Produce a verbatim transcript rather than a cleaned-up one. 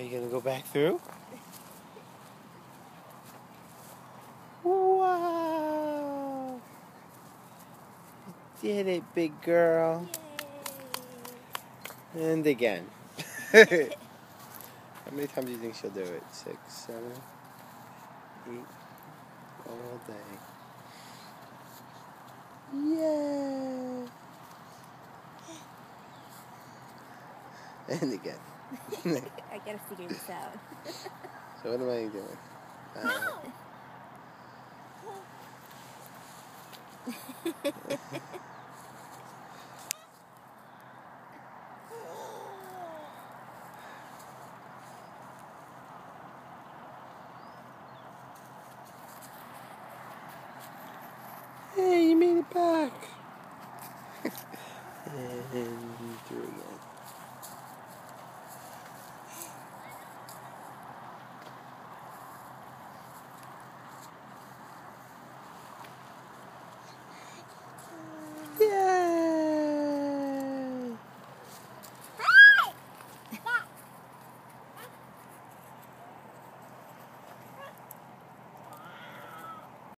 Are you going to go back through? Wow! You did it, big girl. Yay. And again. How many times do you think she'll do it? Six, seven, eight, all day. Yay! And again. I gotta figure this out. So what am I doing? Uh, Hey, you made it back. And